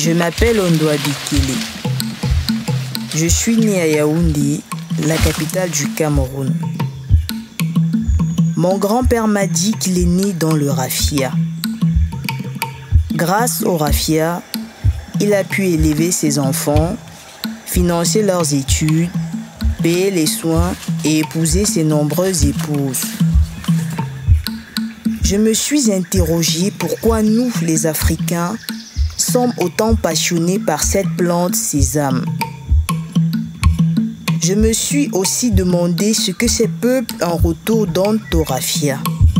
Je m'appelle Ondoa Bikele. Je suis né à Yaoundé, la capitale du Cameroun. Mon grand-père m'a dit qu'il est né dans le raffia. Grâce au raffia, il a pu élever ses enfants, financer leurs études, payer les soins et épouser ses nombreuses épouses. Je me suis interrogé pourquoi nous, les Africains, sommes autant passionnés par cette plante sésame. Je me suis aussi demandé ce que ces peuples en retour donnent au raffia.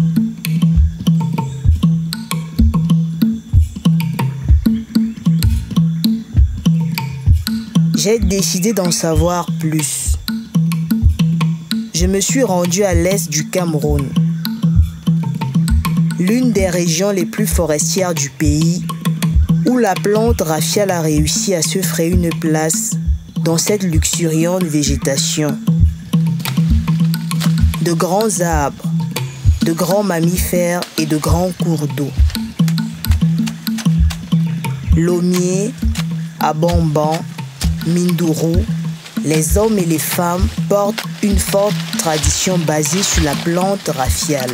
J'ai décidé d'en savoir plus. Je me suis rendu à l'est du Cameroun, l'une des régions les plus forestières du pays, où la plante raffia a réussi à se frayer une place dans cette luxuriante végétation. De grands arbres, de grands mammifères et de grands cours d'eau. Lomier, Abomban, Mindourou, les hommes et les femmes portent une forte tradition basée sur la plante raffiale.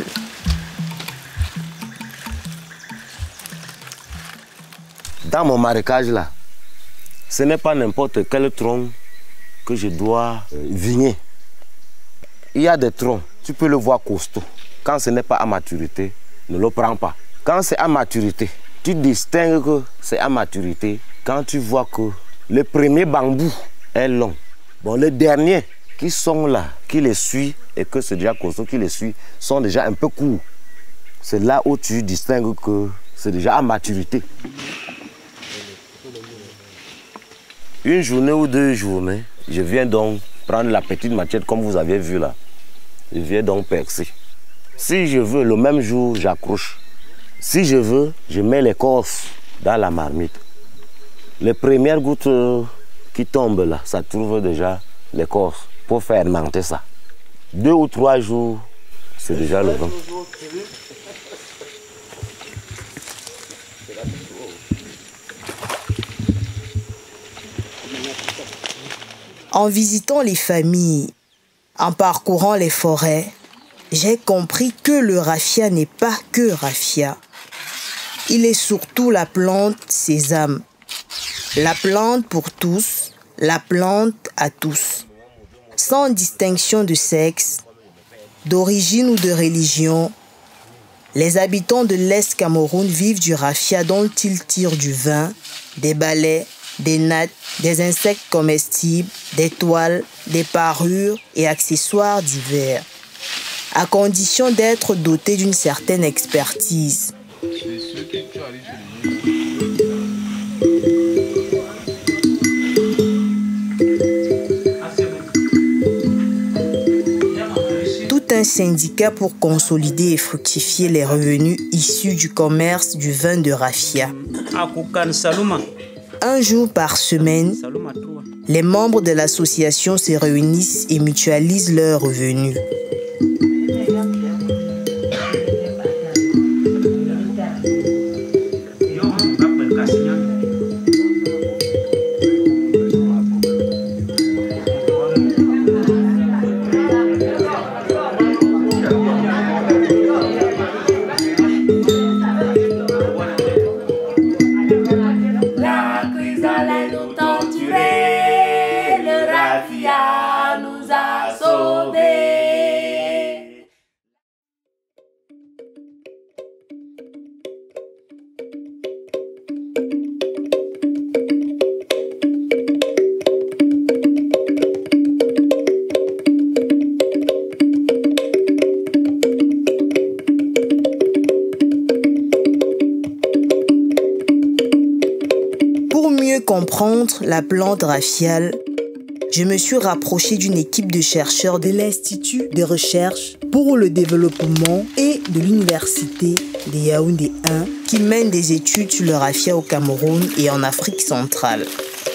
Dans mon marécage là, ce n'est pas n'importe quel tronc que je dois vigner. Il y a des troncs, tu peux le voir costaud. Quand ce n'est pas à maturité, ne le prends pas. Quand c'est à maturité, tu distingues que c'est à maturité quand tu vois que le premier bambou est long. Bon, les derniers qui sont là, qui les suivent et que c'est déjà costaud, qui les suivent, sont déjà un peu courts. C'est là où tu distingues que c'est déjà à maturité. Une journée ou 2 journées, je viens donc prendre la petite machette comme vous avez vu là. Je viens donc percer. Si je veux, le même jour, j'accroche. Si je veux, je mets l'écorce dans la marmite. Les premières gouttes qui tombent là, ça trouve déjà l'écorce pour fermenter ça. 2 ou 3 jours, c'est déjà le vent. En visitant les familles, en parcourant les forêts, j'ai compris que le raffia n'est pas que raffia. Il est surtout la plante sésame. La plante pour tous, la plante à tous. Sans distinction de sexe, d'origine ou de religion, les habitants de l'Est Cameroun vivent du raffia dont ils tirent du vin, des balais, des nattes, des insectes comestibles, des toiles, des parures et accessoires divers, à condition d'être dotés d'une certaine expertise. Tout un syndicat pour consolider et fructifier les revenus issus du commerce du vin de raffia. Un jour par semaine, les membres de l'association se réunissent et mutualisent leurs revenus. Pour mieux comprendre la plante raffiale, je me suis rapproché d'une équipe de chercheurs de l'Institut de recherche pour le développement et de l'Université de Yaoundé 1 qui mène des études sur le raffia au Cameroun et en Afrique centrale.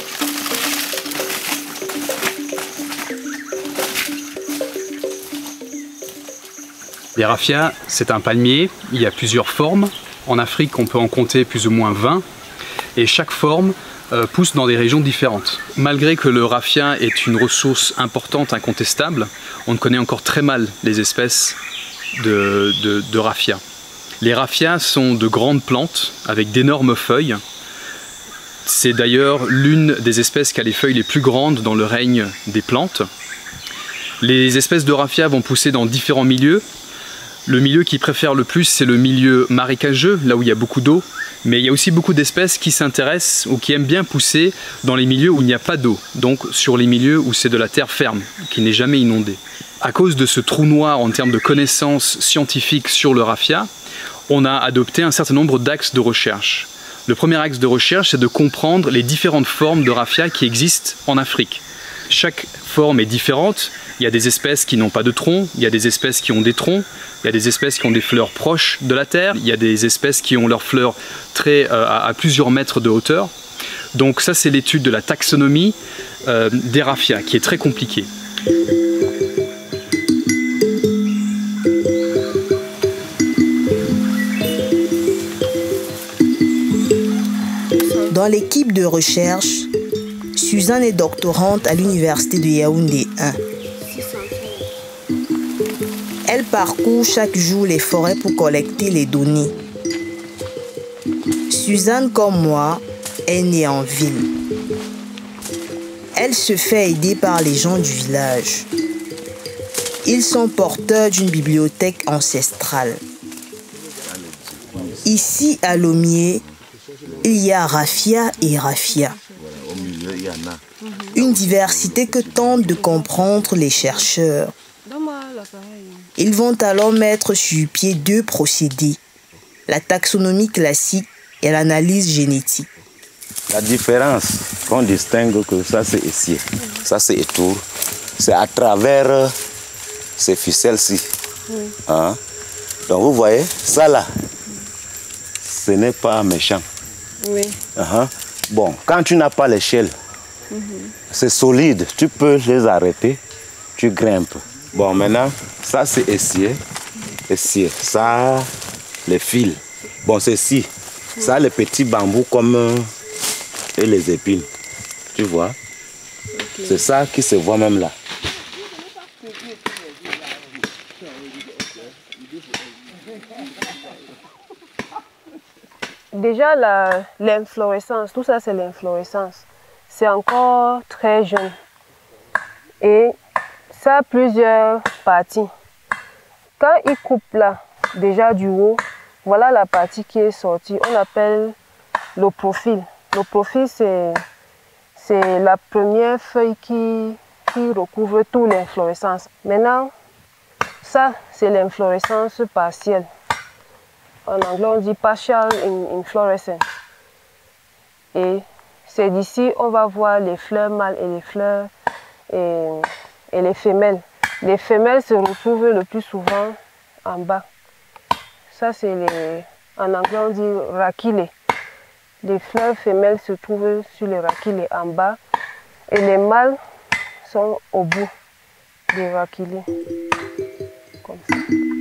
Les raffias, c'est un palmier, il y a plusieurs formes. En Afrique, on peut en compter plus ou moins 20. et chaque forme pousse dans des régions différentes. Malgré que le raffia est une ressource importante, incontestable, on connaît encore très mal les espèces de raffia. Les raffias sont de grandes plantes avec d'énormes feuilles. C'est d'ailleurs l'une des espèces qui a les feuilles les plus grandes dans le règne des plantes. Les espèces de raffia vont pousser dans différents milieux. Le milieu qu'ils préfèrent le plus, c'est le milieu marécageux, là où il y a beaucoup d'eau. Mais il y a aussi beaucoup d'espèces qui s'intéressent ou qui aiment bien pousser dans les milieux où il n'y a pas d'eau. Donc sur les milieux où c'est de la terre ferme, qui n'est jamais inondée. À cause de ce trou noir en termes de connaissances scientifiques sur le raffia, on a adopté un certain nombre d'axes de recherche. Le premier axe de recherche, c'est de comprendre les différentes formes de raffia qui existent en Afrique. Chaque forme est différente. Il y a des espèces qui n'ont pas de tronc, il y a des espèces qui ont des troncs, il y a des espèces qui ont des fleurs proches de la terre, il y a des espèces qui ont leurs fleurs à plusieurs mètres de hauteur. Donc ça, c'est l'étude de la taxonomie des raffias, qui est très compliquée. Dans l'équipe de recherche, Suzanne est doctorante à l'université de Yaoundé 1. Elle parcourt chaque jour les forêts pour collecter les données. Suzanne, comme moi, est née en ville. Elle se fait aider par les gens du village. Ils sont porteurs d'une bibliothèque ancestrale. Ici, à Lommié, il y a raffia et raffia. Une diversité que tentent de comprendre les chercheurs. Ils vont alors mettre sur pied deux procédés, la taxonomie classique et l'analyse génétique. La différence qu'on distingue, que ça c'est ici, ça c'est autour, c'est à travers ces ficelles-ci. Oui. Hein? Donc vous voyez, ça là, ce n'est pas méchant. Oui. Bon, quand tu n'as pas l'échelle, c'est solide, tu peux les arrêter, tu grimpes. Bon, maintenant, ça c'est essier, ça, les fils. Bon, c'est ici, ça les petits bambous comme et les épines, tu vois. Okay. C'est ça qui se voit même là. Déjà, l'inflorescence, tout ça c'est l'inflorescence. C'est encore très jeune. Et ça a plusieurs parties. Quand il coupe là, déjà du haut, voilà la partie qui est sortie. On appelle le profil. Le profil, c'est la première feuille qui recouvre toute l'inflorescence. Maintenant, ça, c'est l'inflorescence partielle. En anglais, on dit partial inflorescence. Et c'est d'ici, on va voir les fleurs mâles et les fleurs et les femelles. Les femelles se retrouvent le plus souvent en bas. Ça, c'est en anglais, on dit rachilées. Les fleurs femelles se trouvent sur les rachilées en bas et les mâles sont au bout des rachilées. Comme ça.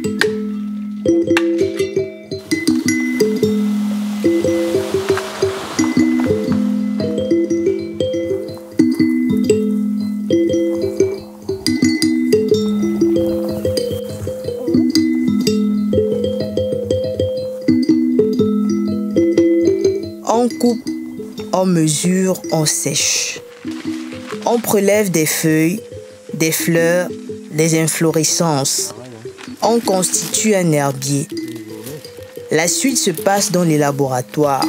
On coupe, on mesure, on sèche. On prélève des feuilles, des fleurs, des inflorescences. On constitue un herbier. La suite se passe dans les laboratoires.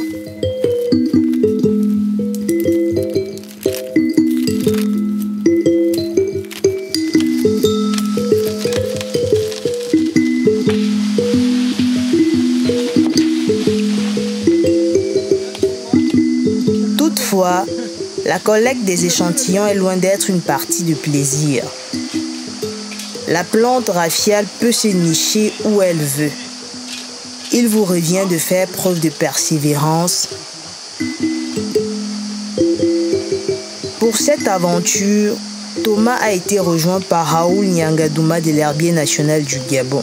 Toutefois, la collecte des échantillons est loin d'être une partie de plaisir. La plante raffiale peut se nicher où elle veut. Il vous revient de faire preuve de persévérance. Pour cette aventure, Thomas a été rejoint par Raoul Nyangadouma de l'Herbier national du Gabon.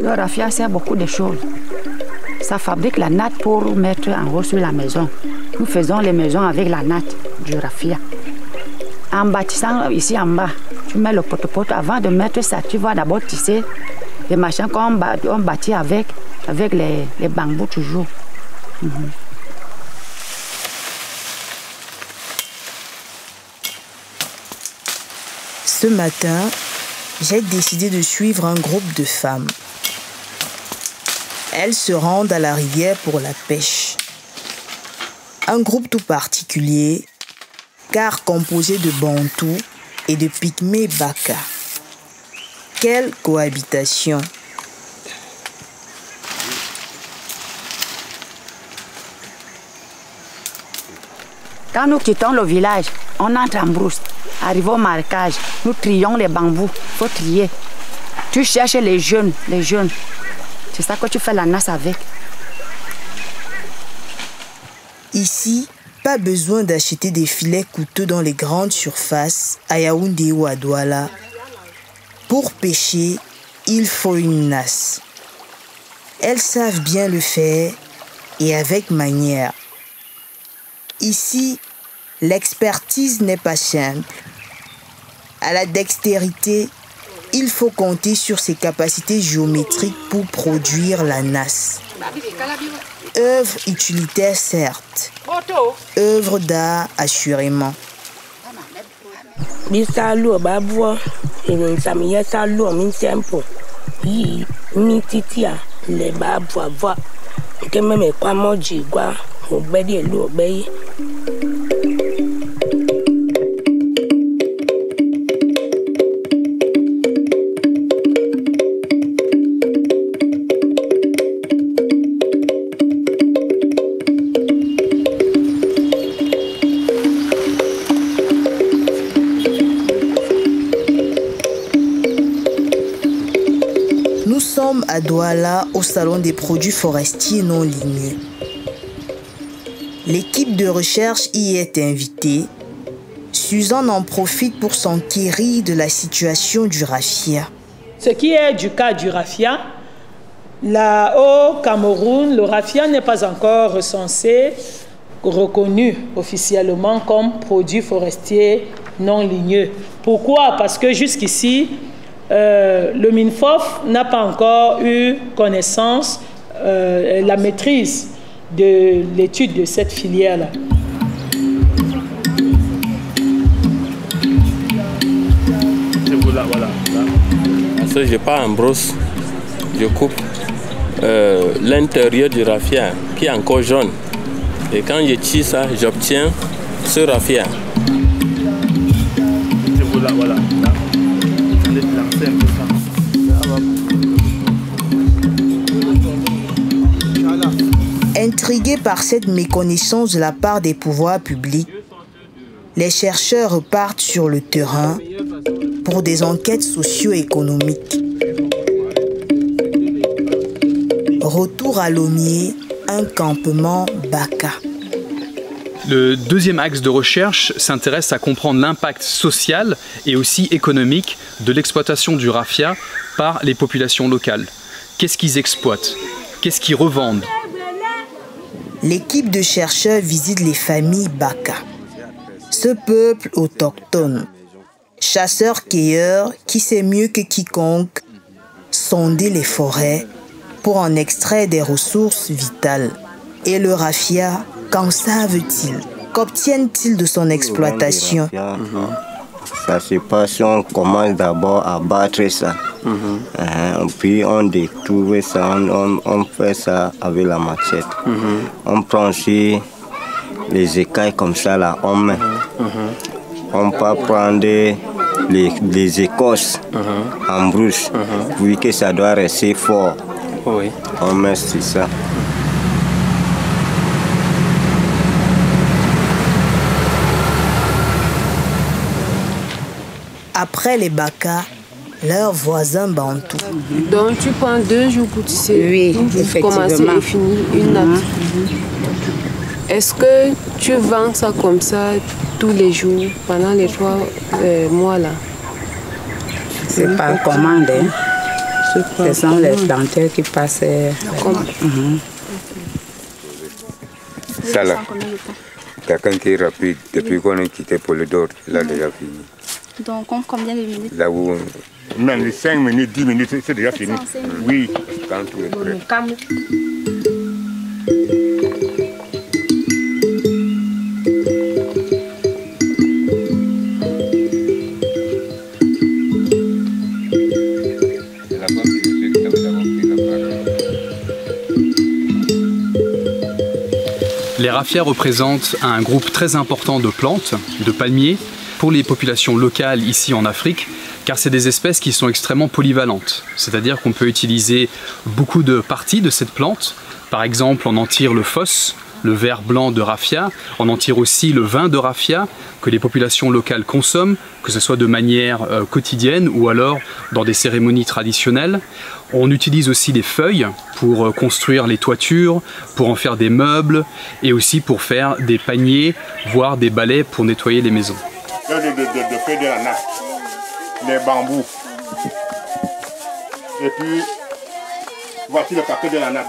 Le raffia sert beaucoup de choses. Ça fabrique la natte pour mettre en haut sur la maison. Nous faisons les maisons avec la natte du raffia. En bâtissant ici en bas, tu mets le poteau-poteau. Avant de mettre ça, tu vas d'abord tisser les machins qu'on bâtit avec les bambous toujours. Ce matin, j'ai décidé de suivre un groupe de femmes. Elles se rendent à la rivière pour la pêche. Un groupe tout particulier, car composé de Bantous et de Pygmées Baka. Quelle cohabitation! Quand nous quittons le village, on entre en brousse. Arrivé au marécage, nous trions les bambous. Il faut trier. Tu cherches les jeunes. C'est ça que tu fais la nasse avec. Ici, pas besoin d'acheter des filets coûteux dans les grandes surfaces à Yaoundé ou à Douala. Pour pêcher, il faut une nasse. Elles savent bien le faire et avec manière. Ici, l'expertise n'est pas simple. À la dextérité, il faut compter sur ses capacités géométriques pour produire la nasse. Œuvre utilitaire certes, œuvre d'art assurément. Nous sommes à Douala, au salon des produits forestiers non ligneux. L'équipe de recherche y est invitée. Suzanne en profite pour s'enquérir de la situation du raffia. Ce qui est du cas du raffia, là au Cameroun, le raffia n'est pas encore recensé, reconnu officiellement comme produit forestier non ligneux. Pourquoi? Parce que jusqu'ici, le MINFOF n'a pas encore eu connaissance, la maîtrise de l'étude de cette filière-là. Voilà. Ensuite, je pars en brosse, je coupe l'intérieur du raffia qui est encore jaune. Et quand je tire ça, j'obtiens ce raffia. Voilà. Intrigués par cette méconnaissance de la part des pouvoirs publics, les chercheurs repartent sur le terrain pour des enquêtes socio-économiques. Retour à Lomié, un campement Baka. Le deuxième axe de recherche s'intéresse à comprendre l'impact social et aussi économique de l'exploitation du raffia par les populations locales. Qu'est-ce qu'ils exploitent? Qu'est-ce qu'ils revendent? L'équipe de chercheurs visite les familles Baka. Ce peuple autochtone, chasseur-cueilleur qui sait mieux que quiconque sonder les forêts pour en extraire des ressources vitales. Et le raffia, qu'en savent-ils? Qu'obtiennent-ils de son exploitation? Ça se passe si on commence d'abord à battre ça. Puis on détruit ça, on fait ça avec la machette. On prend aussi les écailles comme ça là, on met. On peut prendre les écorces en brousse, vu que ça doit rester fort. On met ça. Après les Baka, leurs voisins bantous. Donc tu prends 2 jours pour tisser. Oui, pour commencer et finir une natte. Est-ce que tu vends ça comme ça tous les jours pendant les 3 mois là? C'est par commande. Ce sont les planteurs qui passent. Ça là, quelqu'un qui est rapide, depuis qu'on a quitté Polydor, il a déjà fini. Donc, combien de minutes? Là où, même 5 minutes, 10 minutes, c'est déjà fini. Oui, quand tu es prêt. Les raffias représentent un groupe très important de plantes, de palmiers, pour les populations locales ici en Afrique, car c'est des espèces qui sont extrêmement polyvalentes. C'est-à-dire qu'on peut utiliser beaucoup de parties de cette plante. Par exemple, on en tire le fos, le verre blanc de raffia, on en tire aussi le vin de raffia que les populations locales consomment, que ce soit de manière quotidienne ou alors dans des cérémonies traditionnelles. On utilise aussi des feuilles pour construire les toitures, pour en faire des meubles et aussi pour faire des paniers, voire des balais pour nettoyer les maisons. De feuilles de la natte, les bambous. Et puis, voici le paquet de la natte.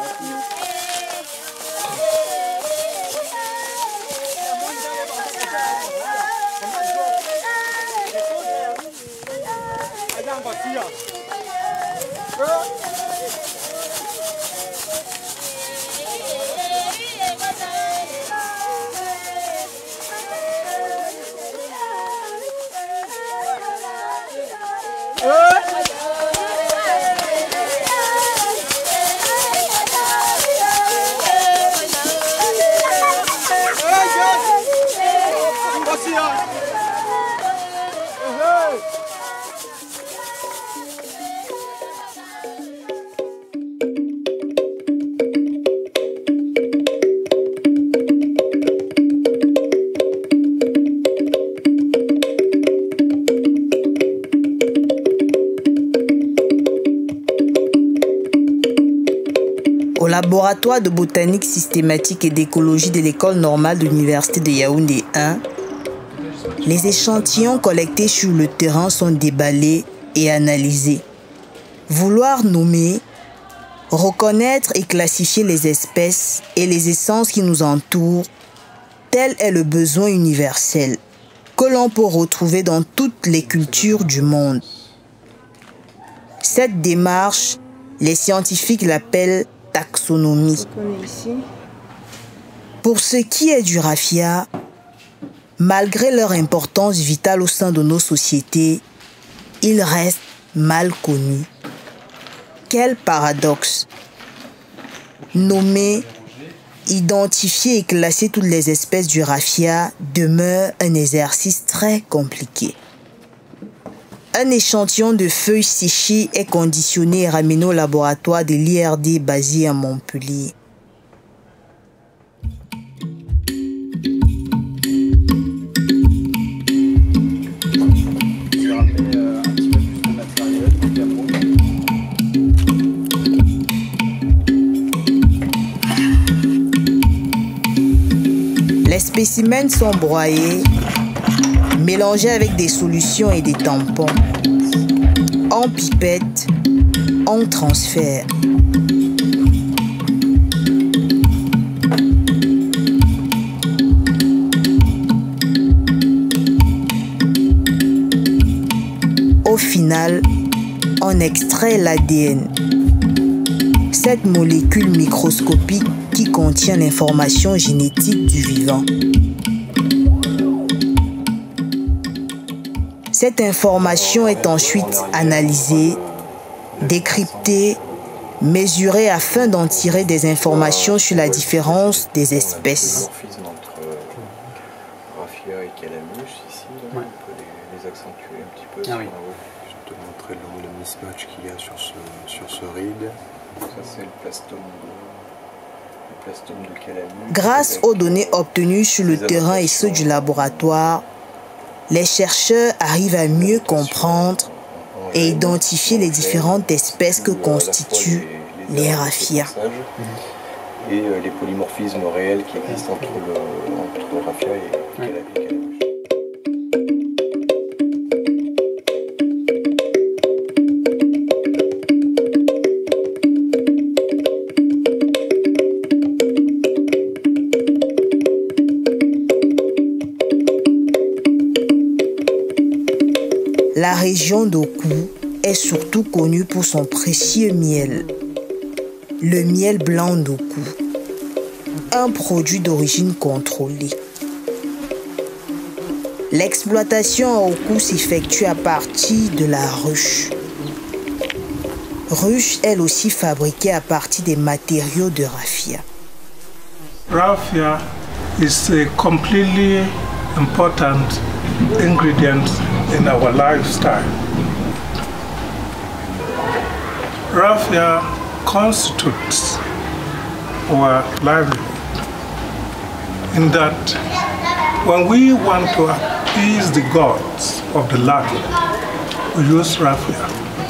Au laboratoire de botanique systématique et d'écologie de l'école normale de l'université de Yaoundé 1, les échantillons collectés sur le terrain sont déballés et analysés. Vouloir nommer, reconnaître et classifier les espèces et les essences qui nous entourent, tel est le besoin universel que l'on peut retrouver dans toutes les cultures du monde. Cette démarche, les scientifiques l'appellent taxonomie. Pour ce qui est du raffia, malgré leur importance vitale au sein de nos sociétés, ils restent mal connus. Quel paradoxe! Nommer, identifier et classer toutes les espèces du raffia demeure un exercice très compliqué. Un échantillon de feuilles séchées est conditionné et ramené au laboratoire de l'IRD basé à Montpellier. Les spécimens sont broyés, mélangés avec des solutions et des tampons. En pipette, on transfère. Au final, on extrait l'ADN. Cette molécule microscopique qui contient l'information génétique du vivant. Cette information est ensuite analysée, décryptée, mesurée afin d'en tirer des informations sur la différence des espèces. Entre raffia et calamus, ici, on peut les accentuer un petit peu. Ah oui. Je vais te montrer le mismatch qu'il y a sur ce ride. Ça c'est le plastome de calamus. Grâce aux données obtenues sur le terrain et ceux du laboratoire, les chercheurs arrivent à mieux comprendre et identifier les différentes espèces que constituent les raffias. Et les polymorphismes réels qui existent entre raffia et calamus. région d'Oku est surtout connue pour son précieux miel, le miel blanc d'Oku, un produit d'origine contrôlée. L'exploitation à Oku s'effectue à partir de la ruche. Ruche, elle aussi fabriquée à partir des matériaux de raffia. Raffia is a completely important ingredient in our lifestyle. Raffia constitutes our livelihood in that when we want to appease the gods of the land, we use raffia.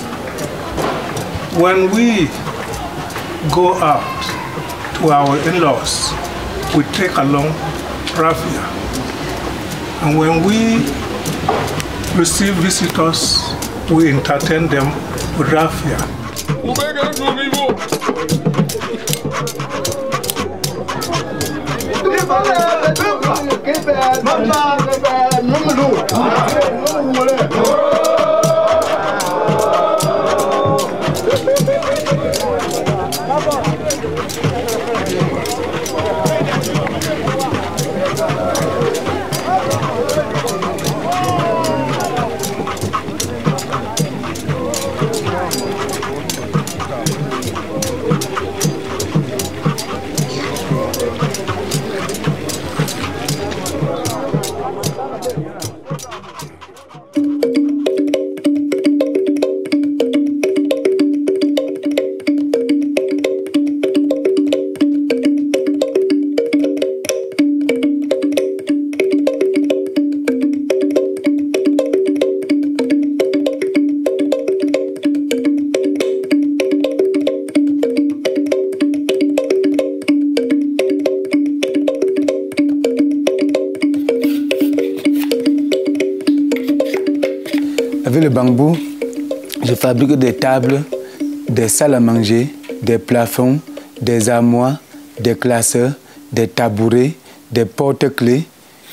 When we go out to our in-laws, we take along raffia. And when we receive visitors, we entertain them with raffia. Avec le bambou, je fabrique des tables, des salles à manger, des plafonds, des armoires, des classeurs, des tabourets, des porte-clés.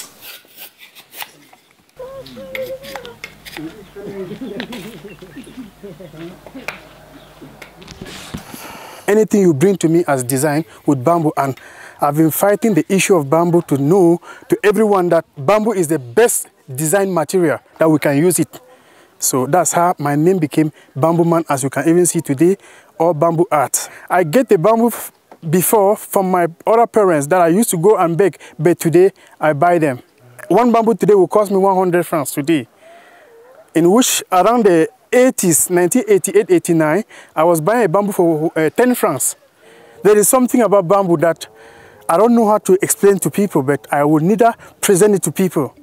Anything you bring to me as design with bamboo, and I've been fighting the issue of bamboo to know to everyone that bamboo is the best design material that we can use it. So that's how my name became Bamboo Man, as you can even see today, or Bamboo Art. I get the bamboo before from my other parents that I used to go and beg, but today I buy them. One bamboo today will cost me 100 francs today, in which around the 80s, 1988, 89, I was buying a bamboo for 10 francs. There is something about bamboo that I don't know how to explain to people, but I will neither present it to people.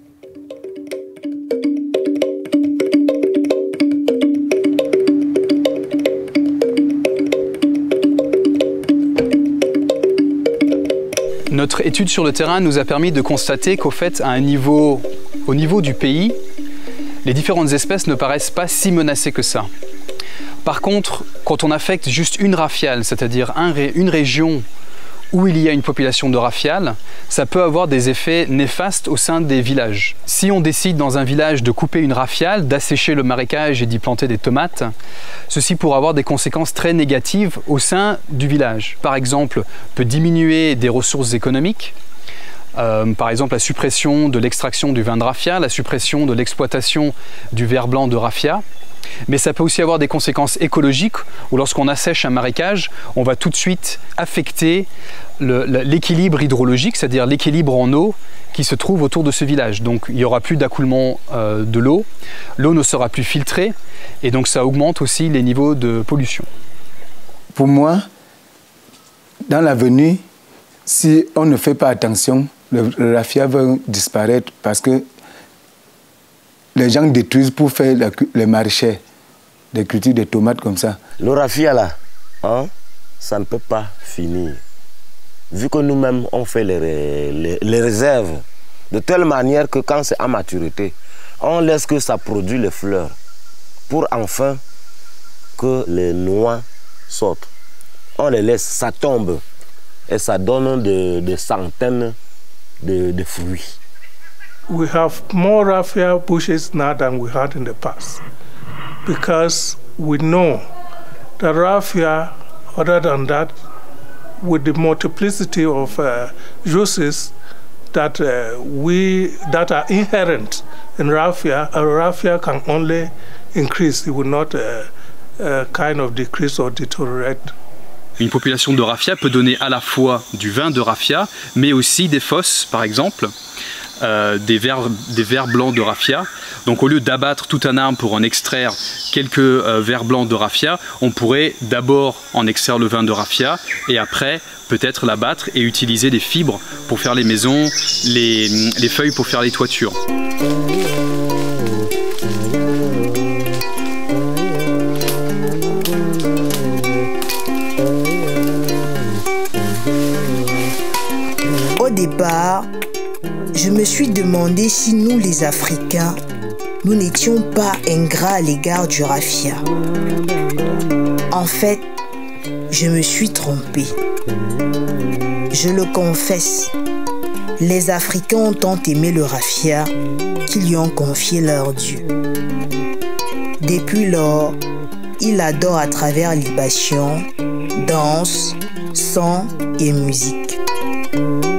Notre étude sur le terrain nous a permis de constater qu'au fait, au niveau du pays, les différentes espèces ne paraissent pas si menacées que ça. Par contre, quand on affecte juste une raffiale, c'est-à-dire une région où il y a une population de raffiales, ça peut avoir des effets néfastes au sein des villages. Si on décide dans un village de couper une raffiale, d'assécher le marécage et d'y planter des tomates, ceci pourra avoir des conséquences très négatives au sein du village. Par exemple, peut diminuer des ressources économiques, par exemple la suppression de l'extraction du vin de raffia, la suppression de l'exploitation du ver blanc de raffia. Mais ça peut aussi avoir des conséquences écologiques où lorsqu'on assèche un marécage, on va tout de suite affecter l'équilibre hydrologique, c'est-à-dire l'équilibre en eau qui se trouve autour de ce village. Donc il n'y aura plus d'accoulement de l'eau ne sera plus filtrée et donc ça augmente aussi les niveaux de pollution. Pour moi, dans l'avenir, si on ne fait pas attention, le raffia va disparaître parce que les gens détruisent pour faire les maraîchers, des cultures de tomates comme ça. Le raffia là, hein, ça ne peut pas finir. Vu que nous-mêmes on fait les réserves de telle manière que quand c'est à maturité, on laisse que ça produit les fleurs pour enfin que les noix sortent. On les laisse, ça tombe et ça donne des centaines de fruits. We have more raffia bushes now than we had in the past. because we know that raffia, other than that, with the multiplicity of juices that are inherent in raffia, a raffia can only increase. It will not kind of decrease or deteriorate. Une population de raffia peut donner à la fois du vin de raffia, mais aussi des fosses, par exemple, des vers blancs de raffia. Donc au lieu d'abattre tout un arbre pour en extraire quelques vers blancs de raffia, on pourrait d'abord en extraire le vin de raffia et après peut-être l'abattre et utiliser des fibres pour faire les maisons, les feuilles pour faire les toitures. Au départ, je me suis demandé si nous les Africains, nous n'étions pas ingrats à l'égard du raffia. En fait, je me suis trompé. Je le confesse, les Africains ont tant aimé le raffia qu'ils lui ont confié leur dieu. Depuis lors, ils l'adorent à travers libations, danses, sons et musique.